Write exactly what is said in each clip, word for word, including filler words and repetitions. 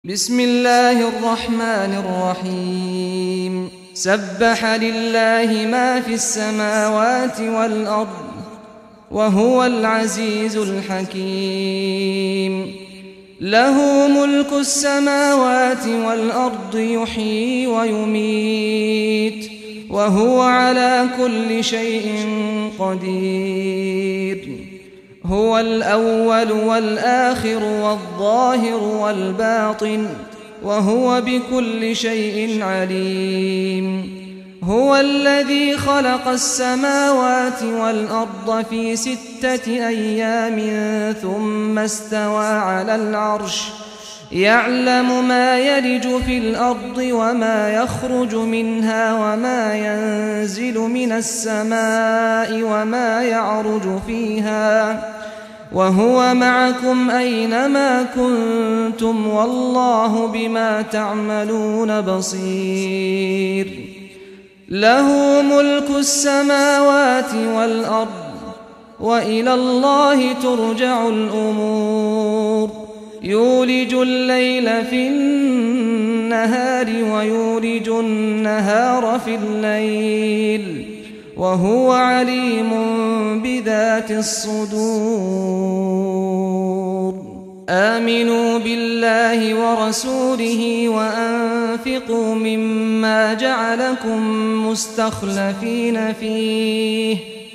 بسم الله الرحمن الرحيم سبح لله ما في السماوات والأرض وهو العزيز الحكيم له ملك السماوات والأرض يحيي ويميت وهو على كل شيء قدير هو الأول والآخر والظاهر والباطن وهو بكل شيء عليم هو الذي خلق السماوات والأرض في ستة أيام ثم استوى على العرش يعلم ما يلج في الأرض وما يخرج منها وما ينزل من السماء وما يعرج فيها وهو معكم أينما كنتم والله بما تعملون بصير له ملك السماوات والأرض وإلى الله ترجع الأمور يولج الليل في النهار ويولج النهار في الليل وهو عليم بذات الصدور آمنوا بالله ورسوله وأنفقوا مما جعلكم مستخلفين فيه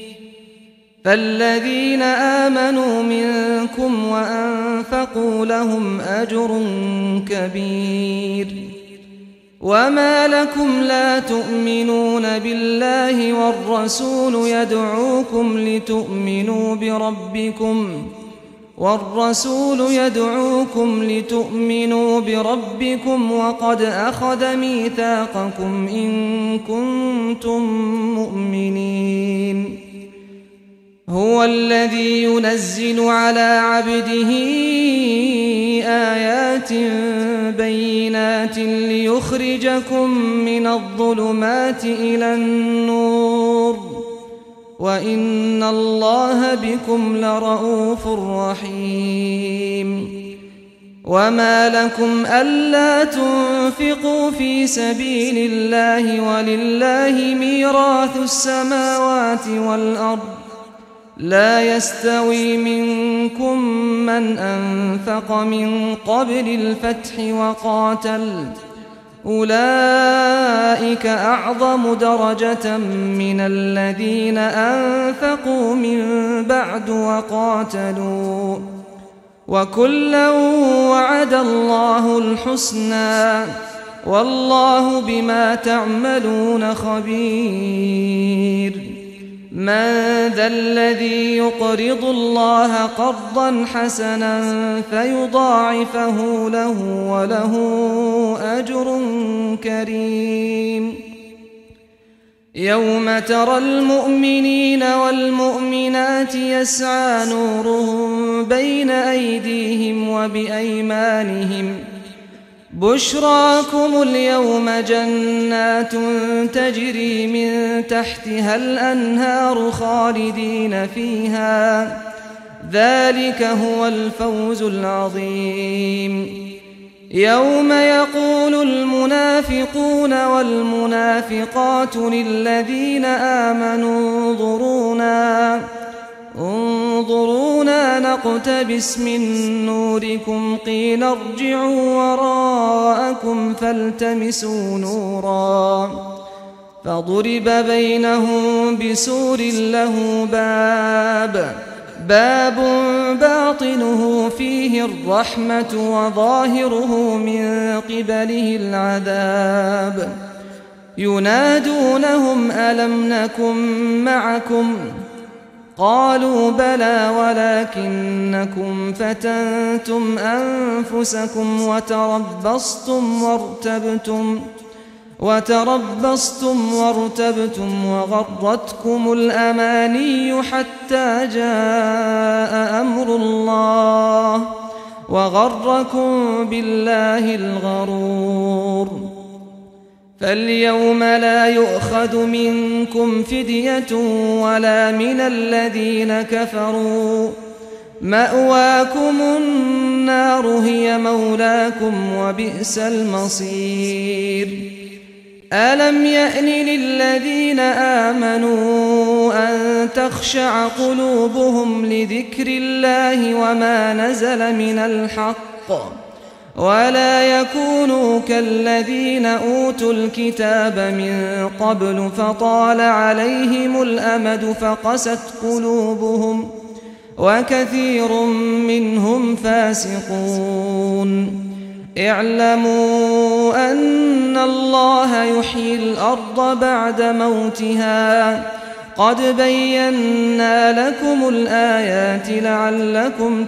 فالذين آمنوا منكم وأنفقوا لهم أجر كبير وما لكم لا تؤمنون بالله والرسول يدعوكم لتؤمنوا بربكم والرسول يدعوكم لتؤمنوا بربكم وقد أخذ ميثاقكم إن كنتم مؤمنين هو الذي ينزل على عبده آيات بينات ليخرجكم من الظلمات إلى النور وإن الله بكم لرؤوف رحيم وما لكم ألا تنفقوا في سبيل الله ولله ميراث السماوات والأرض لا يستوي منكم من أنفق من قبل الفتح وقاتل أولئك أعظم درجة من الذين أنفقوا من بعد وقاتلوا وكلا وعد الله الحسنى والله بما تعملون خبير من ذا الذي يقرض الله قرضا حسنا فيضاعفه له وله أجر كريم يوم ترى المؤمنين والمؤمنات يسعى نورهم بين أيديهم وبأيمانهم بشراكم اليوم جنات تجري من تحتها الأنهار خالدين فيها ذلك هو الفوز العظيم يوم يقول المنافقون والمنافقات للذين آمنوا انظرونا انظرونا نقتبس من نوركم قيل ارجعوا وراءكم فالتمسوا نورا فضرب بينهم بسور له باب باب باطنه فيه الرحمة وظاهره من قبله العذاب ينادونهم ألم نكن معكم قالوا بلى ولكنكم فتنتم أنفسكم وتربصتم وارتبتم وتربصتم وارتبتم وغرتكم الأماني حتى جاء أمر الله وغركم بالله الغرور فاليوم لا يؤخذ منكم فدية ولا من الذين كفروا مأواكم النار هي مولاكم وبئس المصير. ألم يأن للذين آمنوا أن تخشع قلوبهم لذكر الله وما نزل من الحق ولا يكونوا كالذين أوتوا الكتاب من قبل فطال عليهم الأمد فقست قلوبهم وكثير منهم فاسقون. اعلموا أن الله يحيي الأرض بعد موتها قد بينا لكم الآيات لعلكم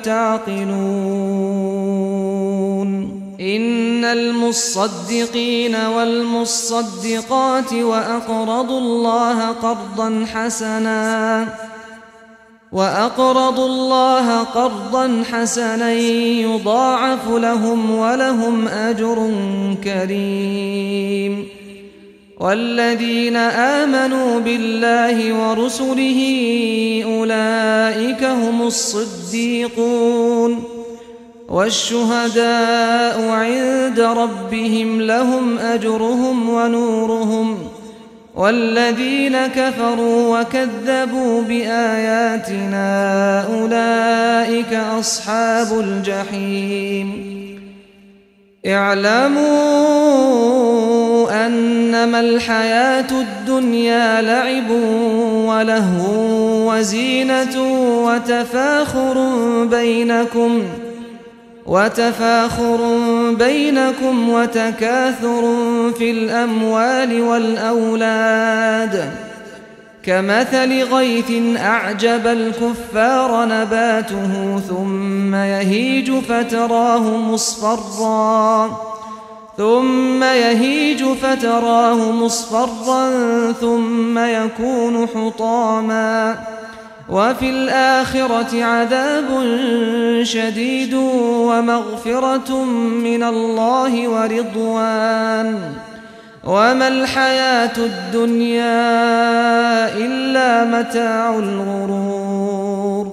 تعقلون. إن المصدقين والمصدقات وأقرضوا الله قرضا حسنا وأقرضوا الله قرضا حسنا يضاعف لهم ولهم أجر كريم. والذين آمنوا بالله ورسله أولئك هم الصديقون والشهداء عند ربهم لهم أجرهم ونورهم. والذين كفروا وكذبوا بآياتنا أولئك أصحاب الجحيم. اعلموا أنما الحياة الدنيا لعب ولهو وزينة وتفاخر بينكم وتفاخر بينكم وتكاثر في الأموال والأولاد كمثل غيث أعجب الكفار نباته ثم يهيج فتراه مصفرا ثم يهيج فتراه مصفرا ثم يكون حطاما وفي الآخرة عذاب شديد ومغفرة من الله ورضوان وما الحياة الدنيا إلا متاع الغرور.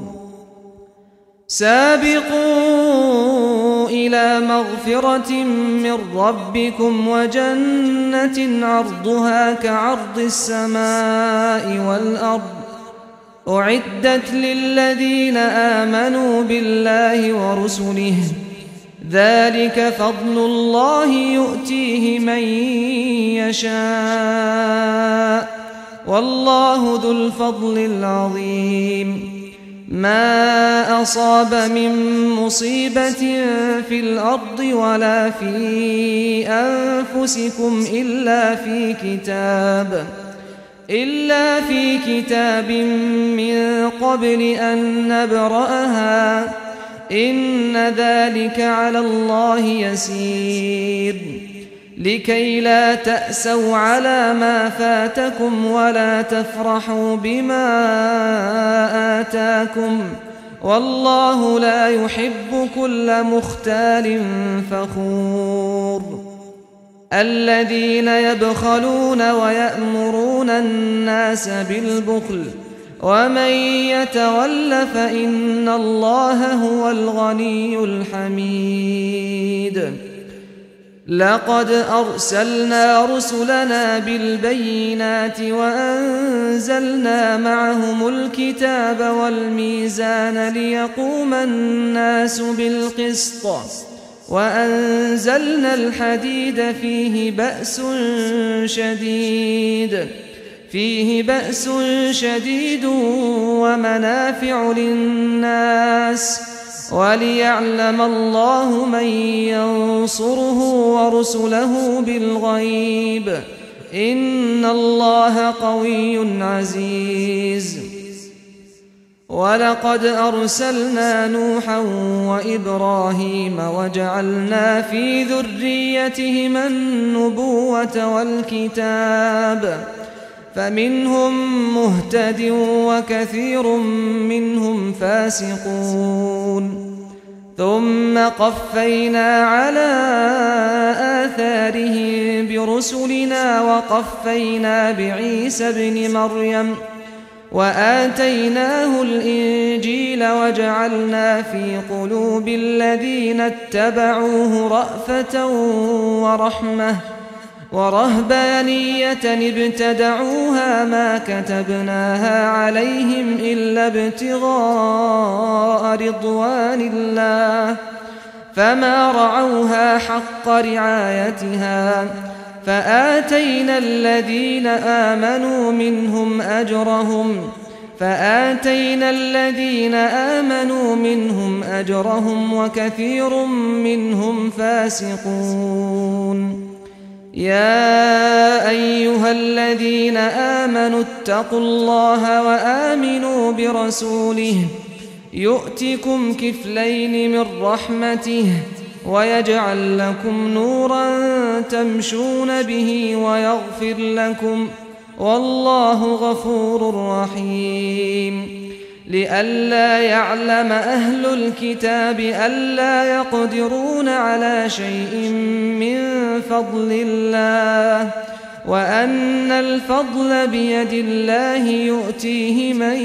سابقوا إلى مغفرة من ربكم وجنة عرضها كعرض السماء والأرض أعدت للذين آمنوا بالله ورسله ذلك فضل الله يؤتيه من يشاء والله ذو الفضل العظيم. ما أصاب من مصيبة في الأرض ولا في أنفسكم إلا في كتاب إلا في كتاب من قبل أن نبرأها إن ذلك على الله يسير. لكي لا تأسوا على ما فاتكم ولا تفرحوا بما آتاكم والله لا يحب كل مختال فخور. الذين يبخلون ويأمرون الناس بالبخل ومن يتول فإن الله هو الغني الحميد. لقد أرسلنا رسلنا بالبينات وأنزلنا معهم الكتاب والميزان ليقوم الناس بالقسط وأنزلنا الحديد فيه بأس شديد فيه بأس شديد ومنافع للناس وليعلم الله من ينصره ورسله بالغيب إن الله قوي عزيز. ولقد أرسلنا نوحا وإبراهيم وجعلنا في ذريتهما النبوة والكتاب فمنهم مهتد وكثير منهم فاسقون. ثم قفينا على آثارهم برسلنا وقفينا بعيسى ابن مريم وآتيناه الإنجيل وجعلنا في قلوب الذين اتبعوه رأفة ورحمة ورهبانية ابتدعوها ما كتبناها عليهم إلا ابتغاء رضوان الله فما رعوها حق رعايتها فآتينا الذين آمنوا منهم أجرهم فآتينا الذين آمنوا منهم أجرهم وكثير منهم فاسقون. يا أيها الذين آمنوا اتقوا الله وآمنوا برسوله يؤتكم كفلين من رحمته ويجعل لكم نورا تمشون به ويغفر لكم والله غفور رحيم. لئلا يعلم أهل الكتاب ألا يقدرون على شيء من فضل الله وأن الفضل بيد الله يؤتيه من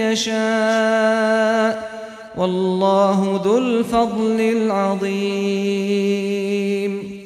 يشاء والله ذو الفضل العظيم.